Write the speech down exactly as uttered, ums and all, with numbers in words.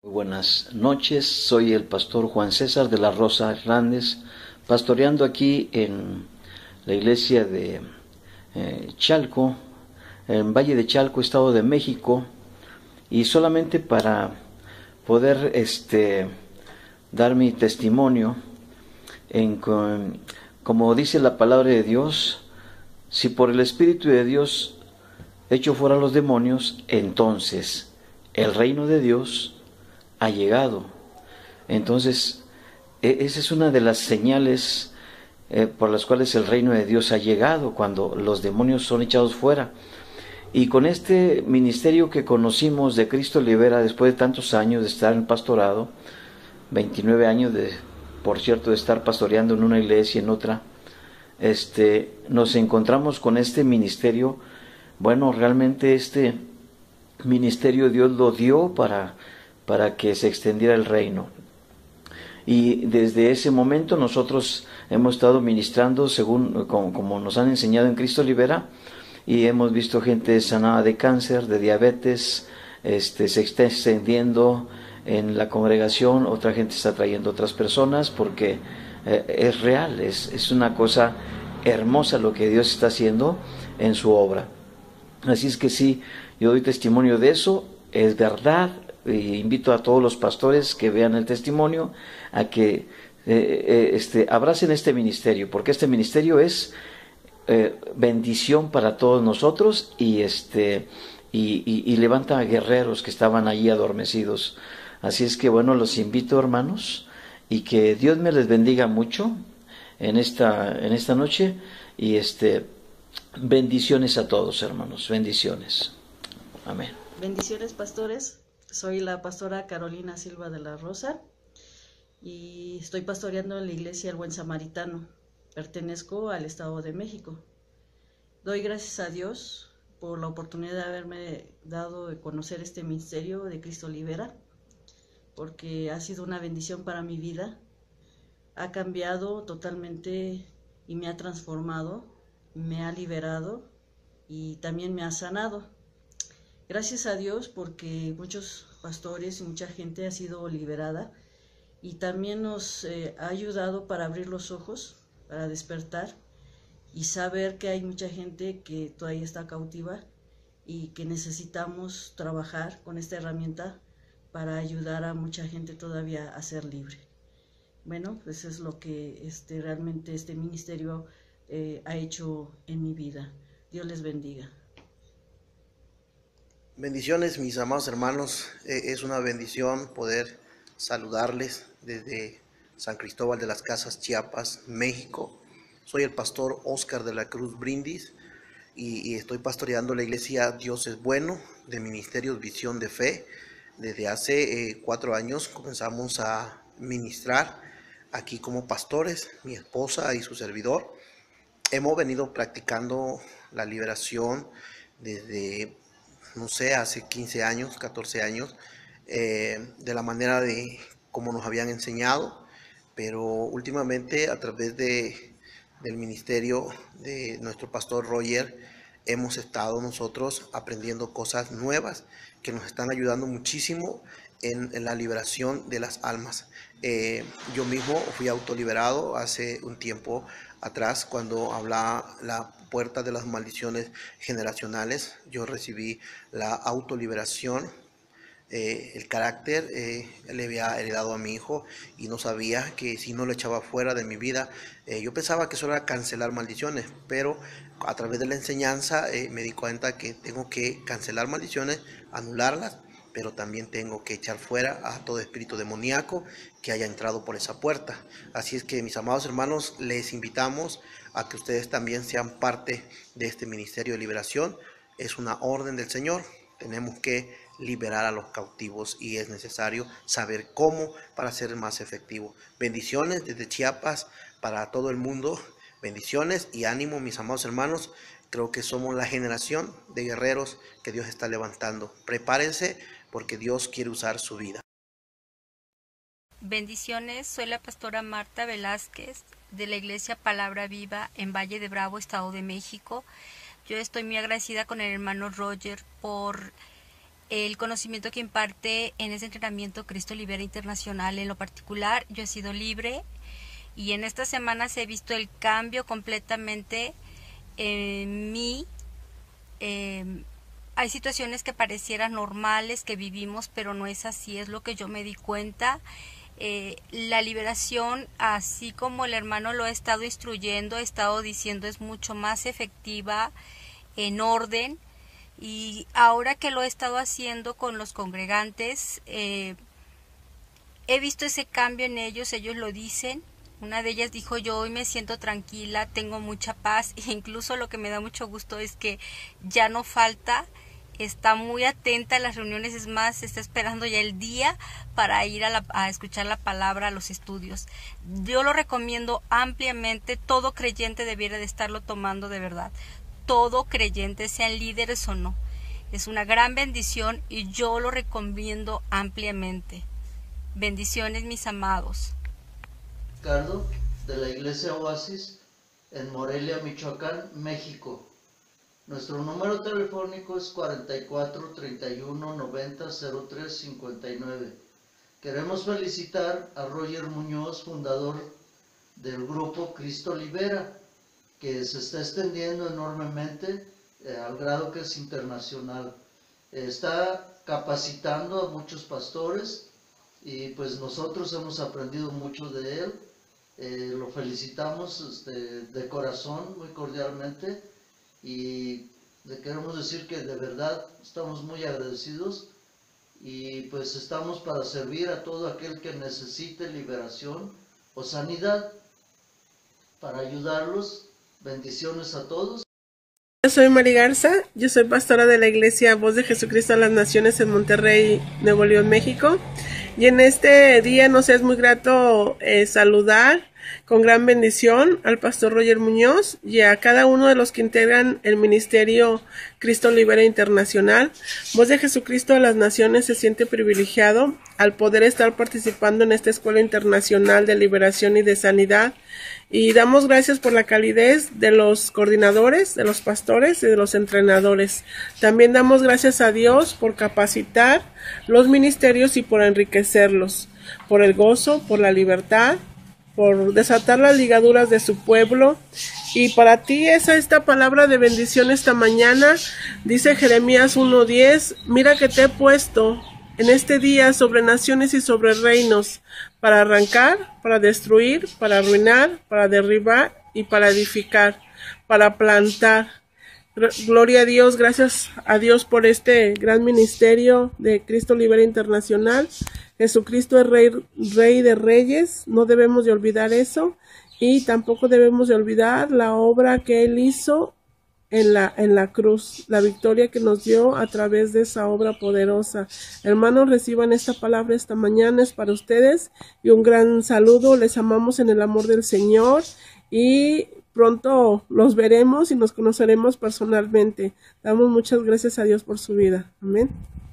Muy buenas noches, soy el pastor Juan César de la Rosa Hernández, pastoreando aquí en la iglesia de eh, Chalco, en Valle de Chalco, Estado de México, y solamente para poder este, dar mi testimonio, en, como dice la palabra de Dios, si por el Espíritu de Dios echo fuera los demonios, entonces el reino de Dios ha llegado. Entonces, esa es una de las señales eh, por las cuales el reino de Dios ha llegado, cuando los demonios son echados fuera. Y con este ministerio que conocimos de Cristo Libera, después de tantos años de estar en pastorado, veintinueve años de, por cierto, de estar pastoreando en una iglesia y en otra, este, nos encontramos con este ministerio. Bueno, realmente este ministerio Dios lo dio para para que se extendiera el reino. Y desde ese momento nosotros hemos estado ministrando según como, como nos han enseñado en Cristo Libera, y hemos visto gente sanada de cáncer, de diabetes, este, se está extendiendo en la congregación, otra gente está trayendo otras personas, porque eh, es real, es, es una cosa hermosa lo que Dios está haciendo en su obra. Así es que sí, yo doy testimonio de eso, es verdad. E invito a todos los pastores que vean el testimonio a que eh, eh, este, abracen este ministerio, porque este ministerio es eh, bendición para todos nosotros, y este y, y, y levanta a guerreros que estaban allí adormecidos. Así es que bueno, los invito, hermanos, y que Dios me les bendiga mucho en esta en esta noche, y este bendiciones a todos, hermanos, bendiciones. Amén. Bendiciones, pastores. Soy la pastora Carolina Silva de la Rosa y estoy pastoreando en la iglesia El Buen Samaritano. Pertenezco al Estado de México. Doy gracias a Dios por la oportunidad de haberme dado de conocer este ministerio de Cristo Libera, porque ha sido una bendición para mi vida. Ha cambiado totalmente y me ha transformado, me ha liberado y también me ha sanado. Gracias a Dios, porque muchos pastores y mucha gente ha sido liberada, y también nos eh, ha ayudado para abrir los ojos, para despertar y saber que hay mucha gente que todavía está cautiva y que necesitamos trabajar con esta herramienta para ayudar a mucha gente todavía a ser libre. Bueno, pues es lo que este, realmente este ministerio eh, ha hecho en mi vida. Dios les bendiga. Bendiciones, mis amados hermanos. Eh, es una bendición poder saludarles desde San Cristóbal de las Casas, Chiapas, México. Soy el pastor Óscar de la Cruz Brindis y, y estoy pastoreando la iglesia Dios es Bueno de Ministerios Visión de Fe. Desde hace eh, cuatro años comenzamos a ministrar aquí como pastores, mi esposa y su servidor. Hemos venido practicando la liberación desde, no sé, hace quince años, catorce años, eh, de la manera de como nos habían enseñado, pero últimamente a través de, del ministerio de nuestro pastor Roger, hemos estado nosotros aprendiendo cosas nuevas que nos están ayudando muchísimo en, en la liberación de las almas. Eh, yo mismo fui autoliberado hace un tiempo atrás cuando hablaba la puerta de las maldiciones generacionales. Yo recibí la autoliberación. Eh, el carácter eh, le había heredado a mi hijo y no sabía que si no lo echaba fuera de mi vida, eh, yo pensaba que eso era cancelar maldiciones, pero a través de la enseñanza eh, me di cuenta que tengo que cancelar maldiciones, anularlas, pero también tengo que echar fuera a todo espíritu demoníaco que haya entrado por esa puerta. Así es que, mis amados hermanos, les invitamos a que ustedes también sean parte de este ministerio de liberación. Es una orden del Señor. Tenemos que liberar a los cautivos y es necesario saber cómo para ser más efectivo. Bendiciones desde Chiapas para todo el mundo. Bendiciones y ánimo, mis amados hermanos. Creo que somos la generación de guerreros que Dios está levantando. Prepárense porque Dios quiere usar su vida. Bendiciones, soy la pastora Marta Velázquez de la iglesia Palabra Viva en Valle de Bravo, Estado de México. Yo estoy muy agradecida con el hermano Roger por el conocimiento que imparte en ese entrenamiento Cristo Libera Internacional. En lo particular, yo he sido libre y en estas semanas he visto el cambio completamente en mí. Eh, hay situaciones que parecieran normales que vivimos, pero no es así, es lo que yo me di cuenta. Eh, la liberación, así como el hermano lo ha estado instruyendo, ha estado diciendo, es mucho más efectiva, en orden. Y ahora que lo he estado haciendo con los congregantes, eh, he visto ese cambio en ellos, ellos lo dicen. Una de ellas dijo, yo hoy me siento tranquila, tengo mucha paz, e incluso lo que me da mucho gusto es que ya no falta, está muy atenta a las reuniones, es más, está esperando ya el día para ir a, la, a escuchar la palabra, a los estudios. Yo lo recomiendo ampliamente, todo creyente debiera de estarlo tomando de verdad. Todo creyente, sean líderes o no. Es una gran bendición y yo lo recomiendo ampliamente. Bendiciones, mis amados. Ricardo, de la Iglesia Oasis, en Morelia, Michoacán, México. Nuestro número telefónico es cuarenta y cuatro, treinta y uno, noventa, cero tres, cincuenta y nueve. Queremos felicitar a Roger Muñoz, fundador del grupo Cristo Libera, que se está extendiendo enormemente eh, al grado que es internacional. Eh, está capacitando a muchos pastores y pues nosotros hemos aprendido mucho de él. Eh, lo felicitamos este, de corazón, muy cordialmente, y le queremos decir que de verdad estamos muy agradecidos y pues estamos para servir a todo aquel que necesite liberación o sanidad, para ayudarlos. Bendiciones a todos. Yo soy Mari Garza, yo soy pastora de la Iglesia Voz de Jesucristo a las Naciones en Monterrey, Nuevo León, México. Y en este día nos es muy grato eh, saludar con gran bendición al pastor Roger Muñoz y a cada uno de los que integran el ministerio Cristo Libera Internacional. Voz de Jesucristo a las Naciones se siente privilegiado al poder estar participando en esta Escuela Internacional de Liberación y de Sanidad. Y damos gracias por la calidez de los coordinadores, de los pastores y de los entrenadores. También damos gracias a Dios por capacitar los ministerios y por enriquecerlos, por el gozo, por la libertad, por desatar las ligaduras de su pueblo. Y para ti es esta palabra de bendición esta mañana. Dice Jeremías uno diez, mira que te he puesto en este día sobre naciones y sobre reinos, para arrancar, para destruir, para arruinar, para derribar y para edificar, para plantar. Gloria a Dios, gracias a Dios por este gran ministerio de Cristo Libera Internacional. Jesucristo es Rey, Rey de Reyes, no debemos de olvidar eso, y tampoco debemos de olvidar la obra que Él hizo en la, en la cruz, la victoria que nos dio a través de esa obra poderosa. Hermanos, reciban esta palabra esta mañana, es para ustedes, y un gran saludo, les amamos en el amor del Señor, y pronto los veremos y nos conoceremos personalmente. Damos muchas gracias a Dios por su vida. Amén.